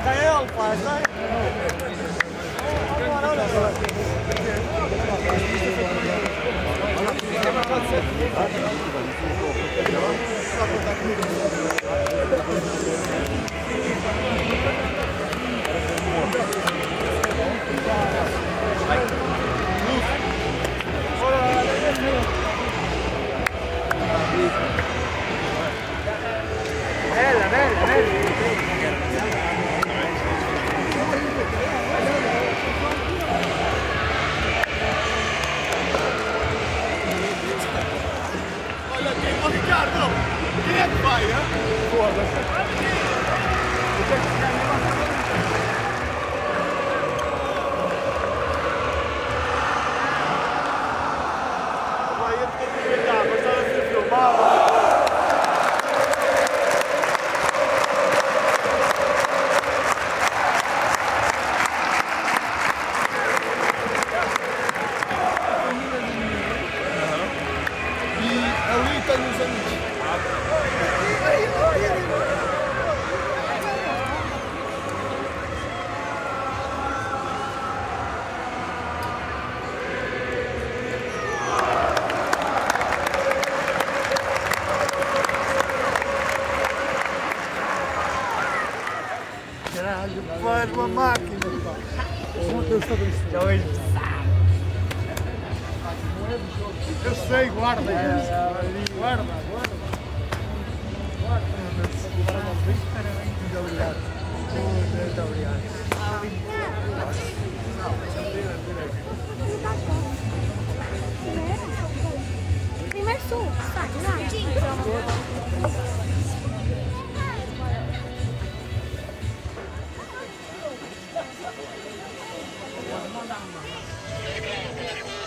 ele, pá, sai. Bella, bella, bella. Riccardo, chi è che fai, Ma io ti dico, questa si filmava. Ali tenho os amigos. Caralho, faz uma máquina, pá. Já hoje. Eu sei, guarda isso. Guarda. Muito obrigado. Muito obrigado. Primeiro sul, sabe?